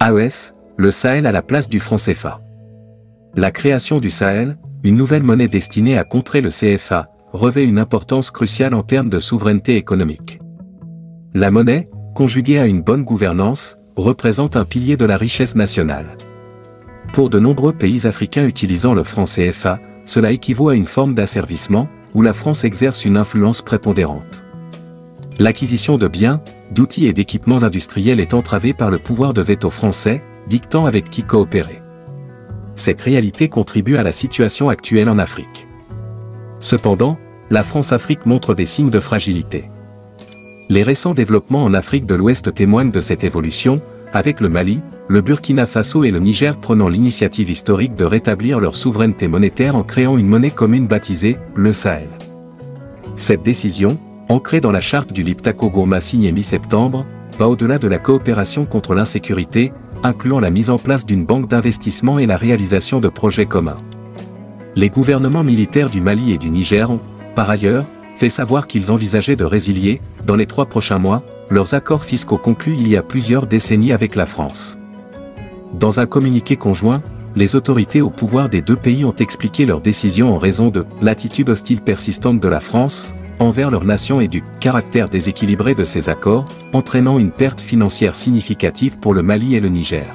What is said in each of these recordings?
AES, le Sahel à la place du franc CFA. La création du Sahel, une nouvelle monnaie destinée à contrer le CFA, revêt une importance cruciale en termes de souveraineté économique. La monnaie, conjuguée à une bonne gouvernance, représente un pilier de la richesse nationale. Pour de nombreux pays africains utilisant le franc CFA, cela équivaut à une forme d'asservissement, où la France exerce une influence prépondérante. L'acquisition de biens, d'outils et d'équipements industriels est entravée par le pouvoir de veto français, dictant avec qui coopérer. Cette réalité contribue à la situation actuelle en Afrique. Cependant, la France-Afrique montre des signes de fragilité. Les récents développements en Afrique de l'Ouest témoignent de cette évolution, avec le Mali, le Burkina Faso et le Niger prenant l'initiative historique de rétablir leur souveraineté monétaire en créant une monnaie commune baptisée le Sahel. Cette décision, ancrée dans la charte du Liptako-Gourma signée mi-septembre, va au-delà de la coopération contre l'insécurité, incluant la mise en place d'une banque d'investissement et la réalisation de projets communs. Les gouvernements militaires du Mali et du Niger ont, par ailleurs, fait savoir qu'ils envisageaient de résilier, dans les 3 prochains mois, leurs accords fiscaux conclus il y a plusieurs décennies avec la France. Dans un communiqué conjoint, les autorités au pouvoir des deux pays ont expliqué leur décision en raison de l'attitude hostile persistante de la France envers leur nation et du caractère déséquilibré de ces accords, entraînant une perte financière significative pour le Mali et le Niger.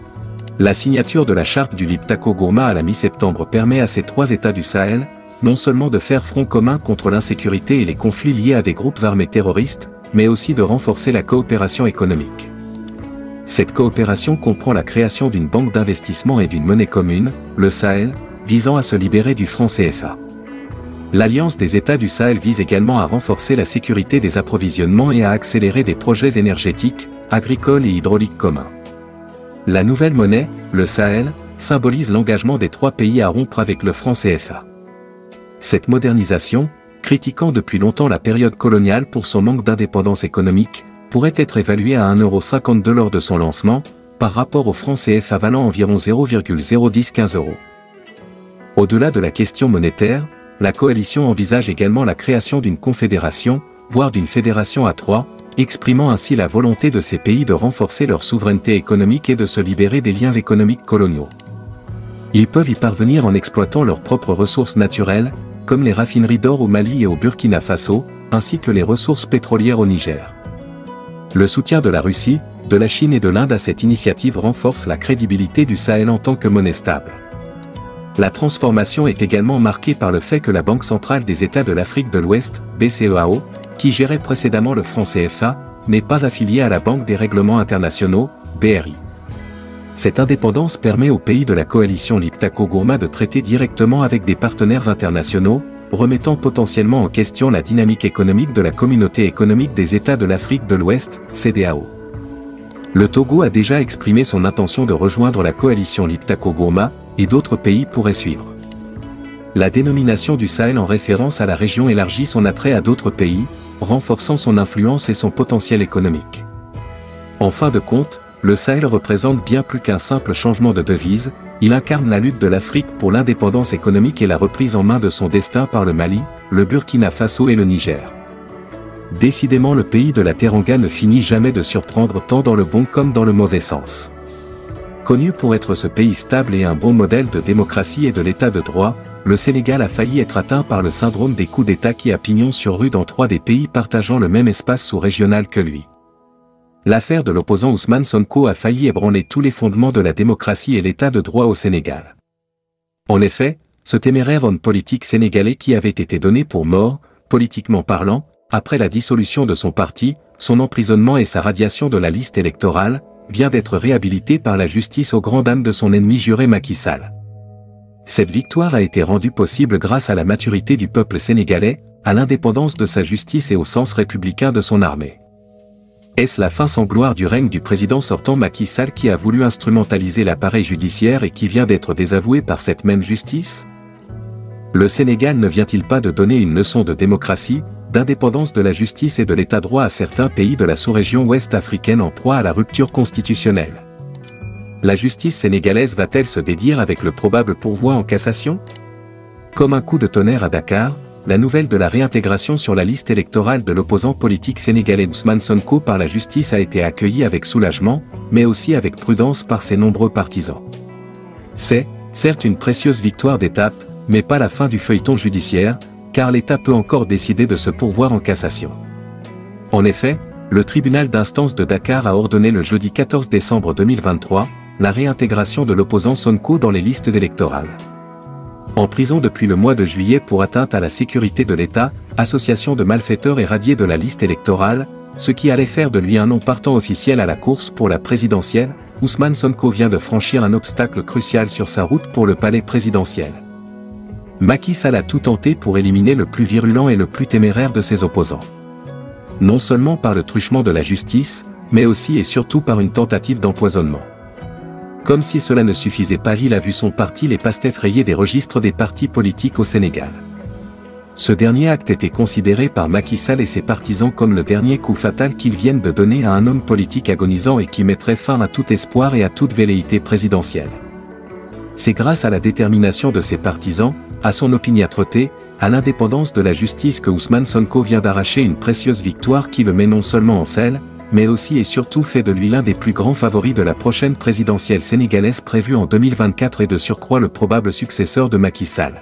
La signature de la charte du Liptako-Gourma à la mi-septembre permet à ces 3 États du Sahel, non seulement de faire front commun contre l'insécurité et les conflits liés à des groupes armés terroristes, mais aussi de renforcer la coopération économique. Cette coopération comprend la création d'une banque d'investissement et d'une monnaie commune, le Sahel, visant à se libérer du franc CFA. L'Alliance des États du Sahel vise également à renforcer la sécurité des approvisionnements et à accélérer des projets énergétiques, agricoles et hydrauliques communs. La nouvelle monnaie, le Sahel, symbolise l'engagement des 3 pays à rompre avec le franc CFA. Cette modernisation, critiquant depuis longtemps la période coloniale pour son manque d'indépendance économique, pourrait être évaluée à 1,52 € lors de son lancement, par rapport au franc CFA valant environ 0,015 €. Au-delà de la question monétaire, la coalition envisage également la création d'une confédération, voire d'une fédération à 3, exprimant ainsi la volonté de ces pays de renforcer leur souveraineté économique et de se libérer des liens économiques coloniaux. Ils peuvent y parvenir en exploitant leurs propres ressources naturelles, comme les raffineries d'or au Mali et au Burkina Faso, ainsi que les ressources pétrolières au Niger. Le soutien de la Russie, de la Chine et de l'Inde à cette initiative renforce la crédibilité du Sahel en tant que monnaie stable. La transformation est également marquée par le fait que la Banque centrale des États de l'Afrique de l'Ouest, BCEAO, qui gérait précédemment le franc CFA, n'est pas affiliée à la Banque des règlements internationaux, BRI. Cette indépendance permet aux pays de la coalition Liptako-Gourma de traiter directement avec des partenaires internationaux, remettant potentiellement en question la dynamique économique de la Communauté économique des États de l'Afrique de l'Ouest, CEDEAO. Le Togo a déjà exprimé son intention de rejoindre la coalition Liptako-Gourma, et d'autres pays pourraient suivre. La dénomination du Sahel en référence à la région élargit son attrait à d'autres pays, renforçant son influence et son potentiel économique. En fin de compte, le Sahel représente bien plus qu'un simple changement de devise, il incarne la lutte de l'Afrique pour l'indépendance économique et la reprise en main de son destin par le Mali, le Burkina Faso et le Niger. Décidément le pays de la Teranga ne finit jamais de surprendre tant dans le bon comme dans le mauvais sens. Connu pour être ce pays stable et un bon modèle de démocratie et de l'état de droit, le Sénégal a failli être atteint par le syndrome des coups d'État qui a pignon sur rue dans 3 des pays partageant le même espace sous-régional que lui. L'affaire de l'opposant Ousmane Sonko a failli ébranler tous les fondements de la démocratie et l'état de droit au Sénégal. En effet, ce téméraire homme politique sénégalais qui avait été donné pour mort, politiquement parlant, après la dissolution de son parti, son emprisonnement et sa radiation de la liste électorale, vient d'être réhabilité par la justice aux grandes dames de son ennemi juré Macky Sall. Cette victoire a été rendue possible grâce à la maturité du peuple sénégalais, à l'indépendance de sa justice et au sens républicain de son armée. Est-ce la fin sans gloire du règne du président sortant Macky Sall qui a voulu instrumentaliser l'appareil judiciaire et qui vient d'être désavoué par cette même justice? Le Sénégal ne vient-il pas de donner une leçon de démocratie, d'indépendance de la justice et de l'état droit à certains pays de la sous-région ouest africaine en proie à la rupture constitutionnelle? La justice sénégalaise va-t-elle se dédire avec le probable pourvoi en cassation? Comme un coup de tonnerre à Dakar, la nouvelle de la réintégration sur la liste électorale de l'opposant politique sénégalais Ousmane Sonko par la justice a été accueillie avec soulagement, mais aussi avec prudence par ses nombreux partisans. C'est, certes une précieuse victoire d'étape, mais pas la fin du feuilleton judiciaire, car l'État peut encore décider de se pourvoir en cassation. En effet, le tribunal d'instance de Dakar a ordonné le jeudi 14 décembre 2023, la réintégration de l'opposant Sonko dans les listes électorales. En prison depuis le mois de juillet pour atteinte à la sécurité de l'État, association de malfaiteurs et radié de la liste électorale, ce qui allait faire de lui un non partant officiel à la course pour la présidentielle, Ousmane Sonko vient de franchir un obstacle crucial sur sa route pour le palais présidentiel. Macky Sall a tout tenté pour éliminer le plus virulent et le plus téméraire de ses opposants. Non seulement par le truchement de la justice, mais aussi et surtout par une tentative d'empoisonnement. Comme si cela ne suffisait pas, il a vu son parti les pastèques rayer des registres des partis politiques au Sénégal. Ce dernier acte était considéré par Macky Sall et ses partisans comme le dernier coup fatal qu'ils viennent de donner à un homme politique agonisant et qui mettrait fin à tout espoir et à toute velléité présidentielle. C'est grâce à la détermination de ses partisans, à son opiniâtreté, à l'indépendance de la justice que Ousmane Sonko vient d'arracher une précieuse victoire qui le met non seulement en selle, mais aussi et surtout fait de lui l'un des plus grands favoris de la prochaine présidentielle sénégalaise prévue en 2024 et de surcroît le probable successeur de Macky Sall.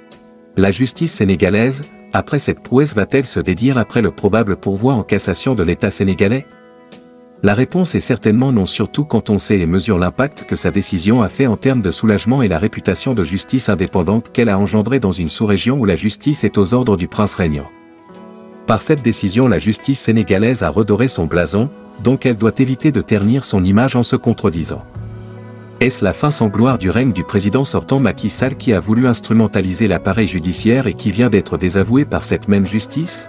La justice sénégalaise, après cette prouesse, va-t-elle se dédire après le probable pourvoi en cassation de l'État sénégalais? La réponse est certainement non, surtout quand on sait et mesure l'impact que sa décision a fait en termes de soulagement et la réputation de justice indépendante qu'elle a engendrée dans une sous-région où la justice est aux ordres du prince régnant. Par cette décision, la justice sénégalaise a redoré son blason, donc elle doit éviter de ternir son image en se contredisant. Est-ce la fin sans gloire du règne du président sortant Macky Sall qui a voulu instrumentaliser l'appareil judiciaire et qui vient d'être désavoué par cette même justice?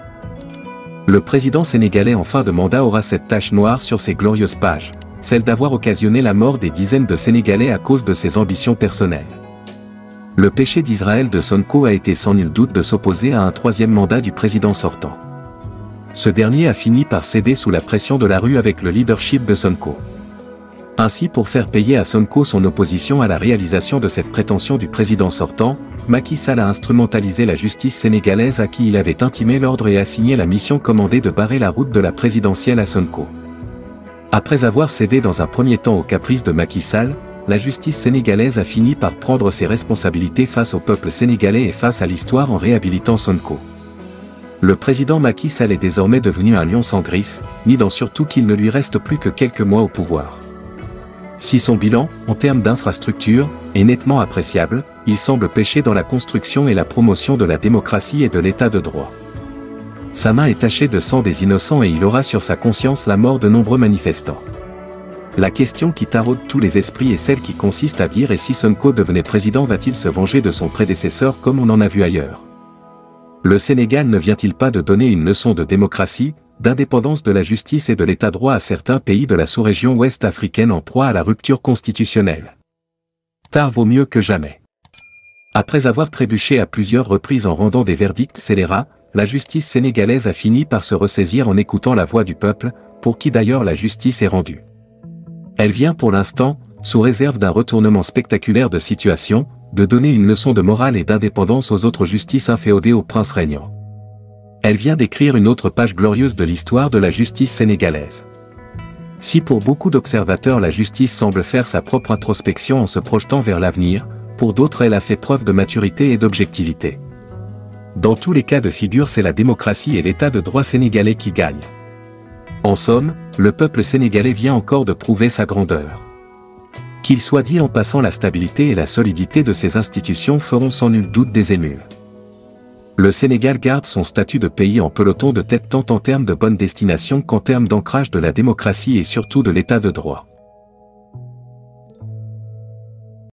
Le président sénégalais en fin de mandat aura cette tache noire sur ses glorieuses pages, celle d'avoir occasionné la mort des dizaines de Sénégalais à cause de ses ambitions personnelles. Le péché d'Israël de Sonko a été sans nul doute de s'opposer à un troisième mandat du président sortant. Ce dernier a fini par céder sous la pression de la rue avec le leadership de Sonko. Ainsi, pour faire payer à Sonko son opposition à la réalisation de cette prétention du président sortant, Macky Sall a instrumentalisé la justice sénégalaise à qui il avait intimé l'ordre et assigné la mission commandée de barrer la route de la présidentielle à Sonko. Après avoir cédé dans un premier temps aux caprices de Macky Sall, la justice sénégalaise a fini par prendre ses responsabilités face au peuple sénégalais et face à l'histoire en réhabilitant Sonko. Le président Macky Sall est désormais devenu un lion sans griffes, midant surtout qu'il ne lui reste plus que quelques mois au pouvoir. Si son bilan, en termes d'infrastructure, est nettement appréciable, il semble pécher dans la construction et la promotion de la démocratie et de l'état de droit. Sa main est tachée de sang des innocents et il aura sur sa conscience la mort de nombreux manifestants. La question qui taraude tous les esprits est celle qui consiste à dire: et si Sonko devenait président, va-t-il se venger de son prédécesseur comme on en a vu ailleurs? Le Sénégal ne vient-il pas de donner une leçon de démocratie, d'indépendance de la justice et de l'état de droit à certains pays de la sous-région ouest africaine en proie à la rupture constitutionnelle? Tard vaut mieux que jamais. Après avoir trébuché à plusieurs reprises en rendant des verdicts scélérats, la justice sénégalaise a fini par se ressaisir en écoutant la voix du peuple, pour qui d'ailleurs la justice est rendue. Elle vient pour l'instant, sous réserve d'un retournement spectaculaire de situation, de donner une leçon de morale et d'indépendance aux autres justices inféodées au prince régnant. Elle vient d'écrire une autre page glorieuse de l'histoire de la justice sénégalaise. Si pour beaucoup d'observateurs la justice semble faire sa propre introspection en se projetant vers l'avenir, pour d'autres elle a fait preuve de maturité et d'objectivité. Dans tous les cas de figure, c'est la démocratie et l'état de droit sénégalais qui gagnent. En somme, le peuple sénégalais vient encore de prouver sa grandeur. Qu'il soit dit en passant, la stabilité et la solidité de ses institutions feront sans nul doute des émules. Le Sénégal garde son statut de pays en peloton de tête tant en termes de bonne destination qu'en termes d'ancrage de la démocratie et surtout de l'état de droit.